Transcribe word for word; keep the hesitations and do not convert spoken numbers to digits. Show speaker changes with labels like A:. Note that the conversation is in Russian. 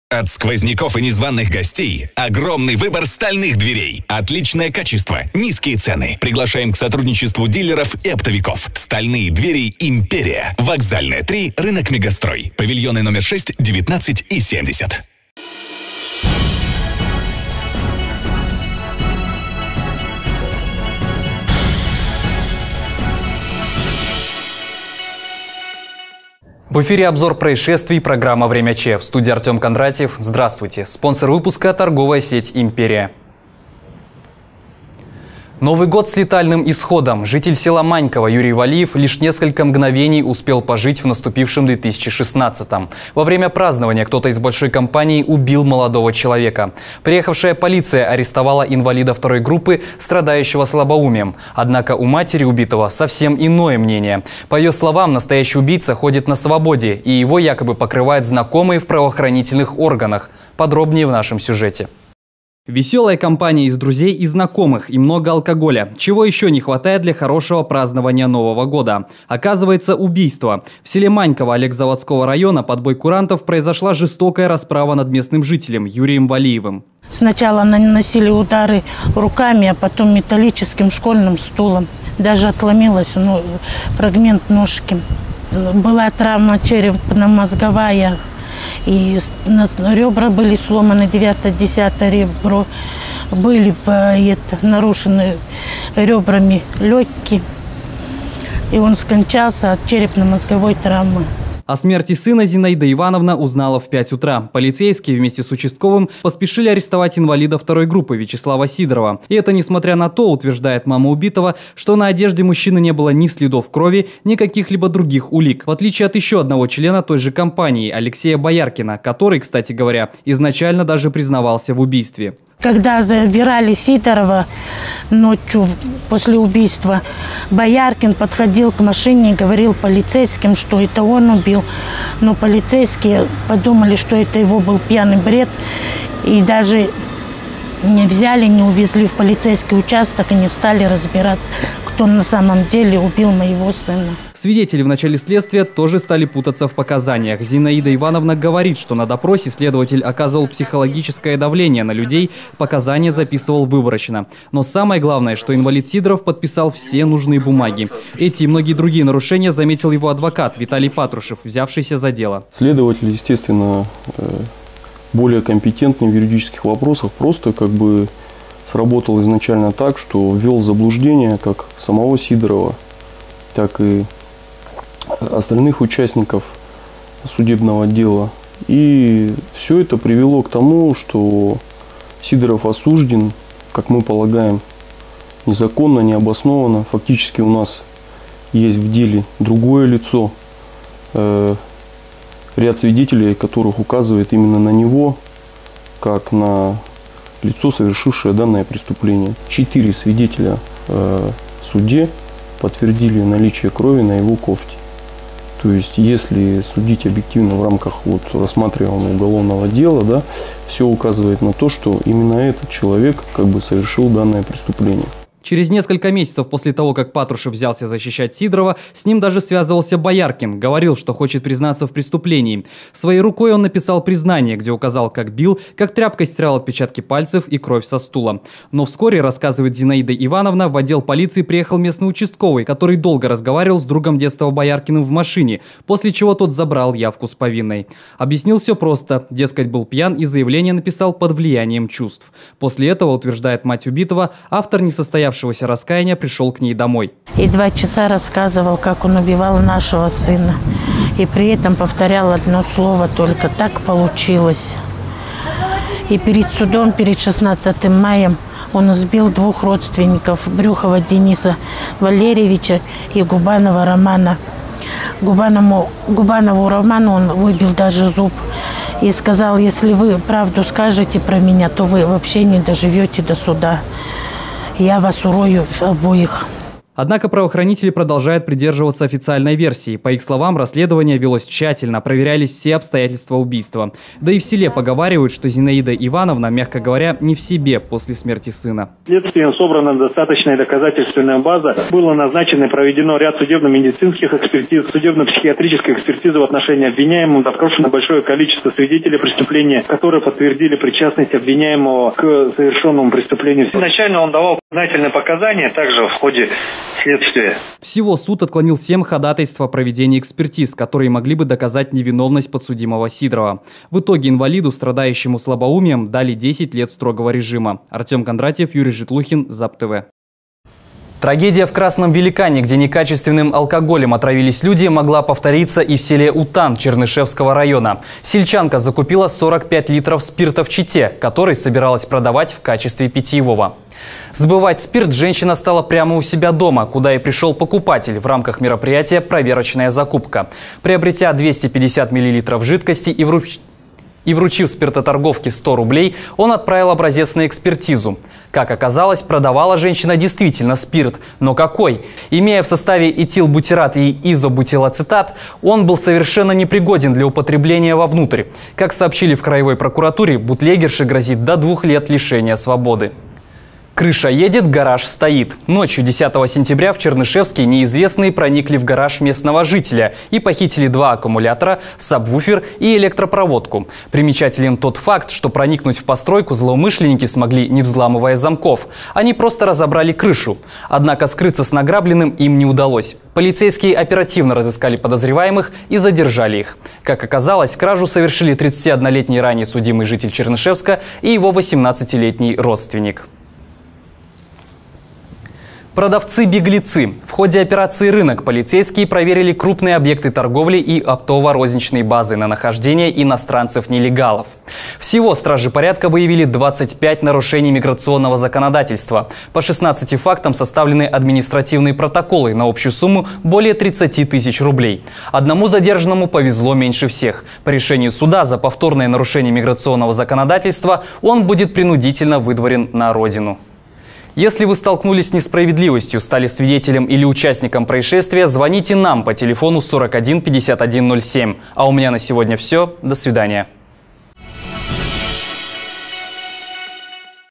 A: От сквозняков и незваных гостей огромный выбор стальных дверей. Отличное качество, низкие цены. Приглашаем к сотрудничеству дилеров и оптовиков. Стальные двери «Империя». Вокзальная три, рынок Мегастрой. Павильоны номер шесть, девятнадцать и семьдесят.
B: В эфире обзор происшествий, программа «Время Че». В студии Артем Кондратьев. Здравствуйте. Спонсор выпуска – торговая сеть «Империя». Новый год с летальным исходом. Житель села Маньково Юрий Валиев лишь несколько мгновений успел пожить в наступившем две тысячи шестнадцатом. Во время празднования кто-то из большой компании убил молодого человека. Приехавшая полиция арестовала инвалида второй группы, страдающего слабоумием. Однако у матери убитого совсем иное мнение. По ее словам, настоящий убийца ходит на свободе, и его якобы покрывают знакомые в правоохранительных органах. Подробнее в нашем сюжете. Веселая компания из друзей и знакомых и много алкоголя. Чего еще не хватает для хорошего празднования Нового года? Оказывается, убийство. В селе Маньково Олегзаводского района под бой курантов произошла жестокая расправа над местным жителем Юрием Валиевым.
C: Сначала наносили удары руками, а потом металлическим школьным стулом. Даже отломилась ну, фрагмент ножки. Была травма черепно-мозговая. И ребра были сломаны, девятое-десятое ребро, были это, нарушены ребрами легкие, и он скончался от черепно-мозговой травмы.
B: О смерти сына Зинаида Ивановна узнала в пять утра. Полицейские вместе с участковым поспешили арестовать инвалида второй группы Вячеслава Сидорова. И это несмотря на то, утверждает мама убитого, что на одежде мужчины не было ни следов крови, ни каких-либо других улик. В отличие от еще одного члена той же компании, Алексея Бояркина, который, кстати говоря, изначально даже признавался в убийстве.
C: Когда забирали Сидорова ночью после убийства, Бояркин подходил к машине и говорил полицейским, что это он убил. Но полицейские подумали, что это его был пьяный бред, и даже не взяли, не увезли в полицейский участок и не стали разбирать, кто на самом деле убил моего сына.
B: Свидетели в начале следствия тоже стали путаться в показаниях. Зинаида Ивановна говорит, что на допросе следователь оказывал психологическое давление на людей, показания записывал выборочно. Но самое главное, что инвалид Сидоров подписал все нужные бумаги. Эти и многие другие нарушения заметил его адвокат Виталий Патрушев, взявшийся за дело.
D: Следователь, естественно, более компетентный в юридических вопросах, просто как бы сработал изначально так, что ввел в заблуждение как самого Сидорова, так и остальных участников судебного дела. И все это привело к тому, что Сидоров осужден, как мы полагаем, незаконно, необоснованно. Фактически у нас есть в деле другое лицо, э, ряд свидетелей, которых указывает именно на него, как на лицо, совершившее данное преступление. Четыре свидетеля э, в суде подтвердили наличие крови на его кофте. То есть, если судить объективно в рамках вот, рассматриваемого уголовного дела, да, все указывает на то, что именно этот человек как бы совершил данное преступление.
B: Через несколько месяцев после того, как Патрушев взялся защищать Сидорова, с ним даже связывался Бояркин. Говорил, что хочет признаться в преступлении. Своей рукой он написал признание, где указал, как бил, как тряпкой стирал отпечатки пальцев и кровь со стула. Но вскоре, рассказывает Зинаида Ивановна, в отдел полиции приехал местный участковый, который долго разговаривал с другом детства Бояркиным в машине, после чего тот забрал явку с повинной. Объяснил все просто. Дескать, был пьян и заявление написал под влиянием чувств. После этого, утверждает мать убитого, автор несостоявшегося раскаяния пришел к ней домой.
C: И два часа рассказывал, как он убивал нашего сына. И при этом повторял одно слово только: так получилось. И перед судом, перед шестнадцатым маем, он избил двух родственников: Брюхова Дениса Валерьевича и Губанова Романа. Губанову, Губанову Роману он выбил даже зуб. И сказал: если вы правду скажете про меня, то вы вообще не доживете до суда. Я вас урою обоих.
B: Однако правоохранители продолжают придерживаться официальной версии. По их словам, расследование велось тщательно, проверялись все обстоятельства убийства. Да и в селе поговаривают, что Зинаида Ивановна, мягко говоря, не в себе после смерти сына.
E: Следствием собрана достаточная доказательственная база. Было назначено и проведено ряд судебно-медицинских экспертиз, судебно-психиатрической экспертизы в отношении обвиняемого. Допрошено большое количество свидетелей преступления, которые подтвердили причастность обвиняемого к совершенному преступлению. Изначально он давал признательные показания, также в ходе следствия.
B: Всего суд отклонил семь ходатайств о проведении экспертиз, которые могли бы доказать невиновность подсудимого Сидорова. В итоге инвалиду, страдающему слабоумием, дали десять лет строгого режима. Артем Кондратьев, Юрий Житлухин, ЗАП-ТВ. Трагедия в Красном Великане, где некачественным алкоголем отравились люди, могла повториться и в селе Утан Чернышевского района. Сельчанка закупила сорок пять литров спирта в Чите, который собиралась продавать в качестве питьевого. Сбывать спирт женщина стала прямо у себя дома, куда и пришел покупатель в рамках мероприятия «Проверочная закупка». Приобретя двести пятьдесят миллилитров жидкости и вручив И вручив спиртоторговке сто рублей, он отправил образец на экспертизу. Как оказалось, продавала женщина действительно спирт. Но какой? Имея в составе этилбутират и изобутилацетат, он был совершенно непригоден для употребления вовнутрь. Как сообщили в краевой прокуратуре, бутлегерше грозит до двух лет лишения свободы. Крыша едет, гараж стоит. Ночью десятого сентября в Чернышевске неизвестные проникли в гараж местного жителя и похитили два аккумулятора, сабвуфер и электропроводку. Примечателен тот факт, что проникнуть в постройку злоумышленники смогли, не взламывая замков. Они просто разобрали крышу. Однако скрыться с награбленным им не удалось. Полицейские оперативно разыскали подозреваемых и задержали их. Как оказалось, кражу совершили тридцатиоднолетний ранее судимый житель Чернышевска и его восемнадцатилетний родственник. Продавцы-беглецы. В ходе операции «Рынок» полицейские проверили крупные объекты торговли и оптово-розничные базы на нахождение иностранцев-нелегалов. Всего стражи порядка выявили двадцать пять нарушений миграционного законодательства. По шестнадцати фактам составлены административные протоколы на общую сумму более тридцати тысяч рублей. Одному задержанному повезло меньше всех. По решению суда за повторное нарушение миграционного законодательства он будет принудительно выдворен на родину. Если вы столкнулись с несправедливостью, стали свидетелем или участником происшествия, звоните нам по телефону сорок один пятьдесят один ноль семь. А у меня на сегодня все. До свидания.